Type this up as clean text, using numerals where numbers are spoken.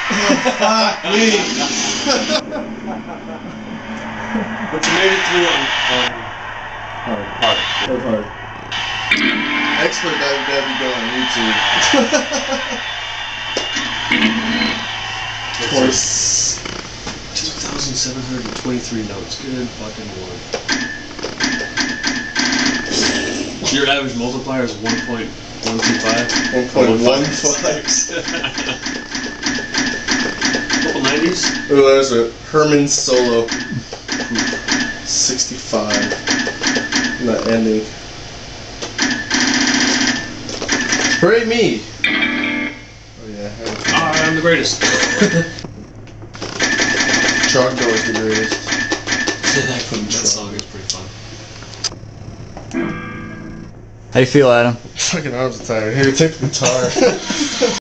Fuck me! But you made it through on hard. That was hard. Expert WW go on YouTube. Of course. 2,723 notes. Good fucking lord. Your average multiplier is 1.125? 1.15. Couple 90s? Oh, there's a Herman Solo. 65. Not ending. Hooray me! Oh yeah. I'm the greatest. Choctaw is the greatest. That song is pretty fun. How you feel, Adam? Fucking arms are tired. Here, take the guitar.